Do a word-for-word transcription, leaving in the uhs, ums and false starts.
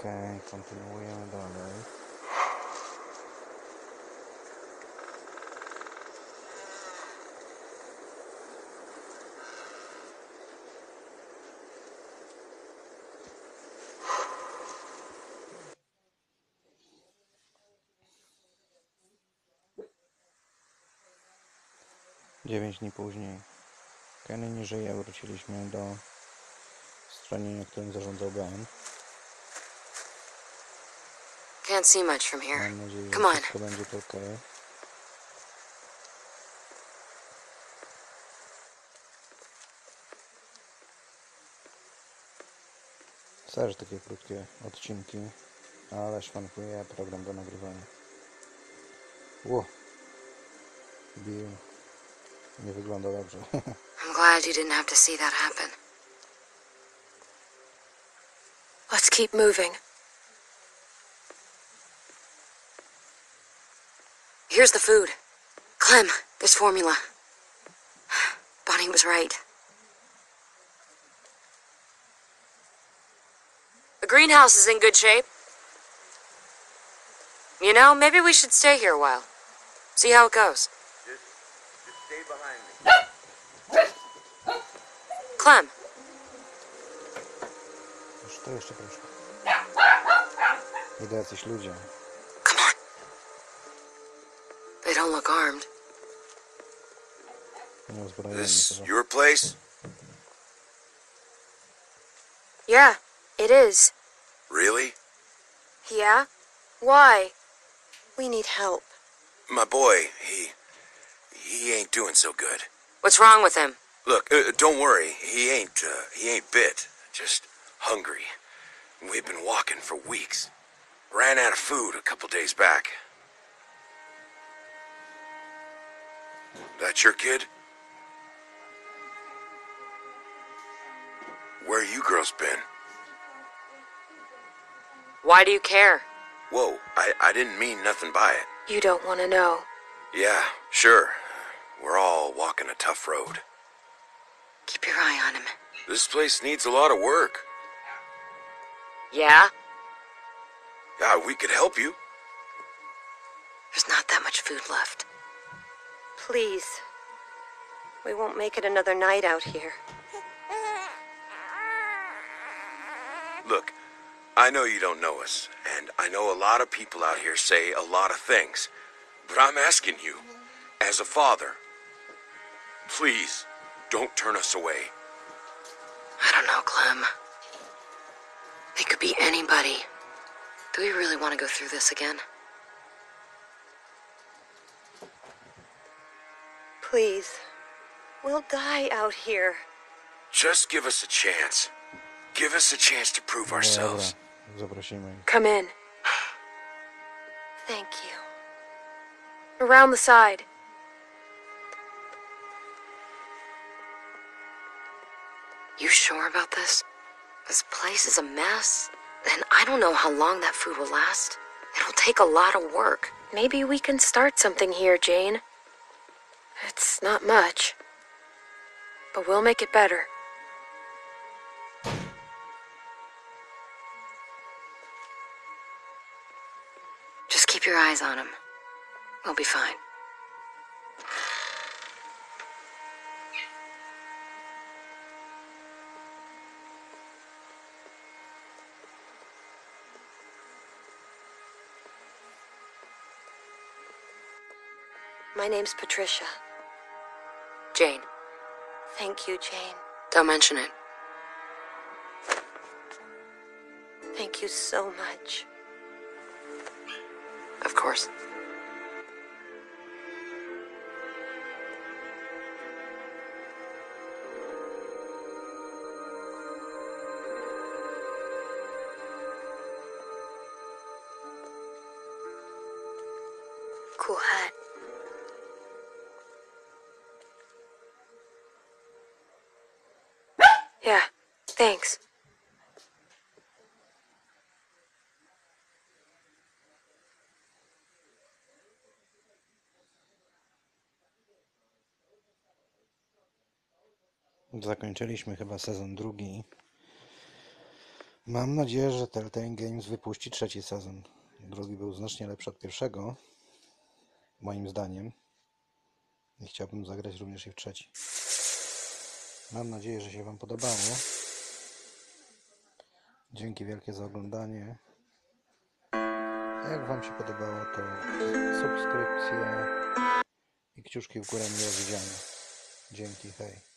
Okej, kontynuujemy dalej. Dziewięć dni później. Kenny nie żyje, wróciliśmy do schronienia, którym zarządzał Ben. Can't see much from here. Mam nadzieję, że Come on. wszystko będzie to okej. Też takie krótkie odcinki, ale szwankuje program do nagrywania. Ło! Bill nie wygląda dobrze. I'm glad you didn't have to see that happen. Let's keep moving. Here's the food. Clem, there's formula. Bonnie was right. The greenhouse is in good shape. You know, maybe we should stay here a while. See how it goes. Just, just stay behind me. Clem. Już to jeszcze proszę. Idę jacyś ludzie. Come on. They don't look armed. Nieuzbrojeni. This chyba. your place? Yeah, it is. Really? Yeah? Why? We need help. My boy, he... he ain't doing so good. What's wrong with him? Look, uh, don't worry. He ain't, uh, he ain't bit. Just hungry. We've been walking for weeks. Ran out of food a couple days back. That your kid? Where you girls been? Why do you care? Whoa, I, I didn't mean nothing by it. You don't want to know. Yeah, sure. We're all walking a tough road. Keep your eye on him. This place needs a lot of work. Yeah? Yeah, we could help you. There's not that much food left. Please. We won't make it another night out here. Look, I know you don't know us, and I know a lot of people out here say a lot of things, but I'm asking you, as a father, please don't turn us away. I don't know, Clem. They could be anybody. Do we really want to go through this again? Please. We'll die out here. Just give us a chance. Give us a chance to prove ourselves. Dobra, zaprosimy ich. Come in. Thank you. Around the side. You sure about this? This place is a mess, and I don't know how long that food will last. It'll take a lot of work. Maybe we can start something here, Jane. It's not much, but we'll make it better. Just keep your eyes on him. We'll be fine. My name's Patricia. Jane. Thank you, Jane. Don't mention it. Thank you so much. Of course. Cool hat. Yeah, thanks. Zakończyliśmy chyba sezon drugi. Mam nadzieję, że Telltale Games wypuści trzeci sezon. Drugi był znacznie lepszy od pierwszego, moim zdaniem. I chciałbym zagrać również i w trzeci. Mam nadzieję, że się Wam podobało. Dzięki wielkie za oglądanie. A jak Wam się podobało, to subskrypcje i kciuszki w górę mile widziane. Dzięki, hej.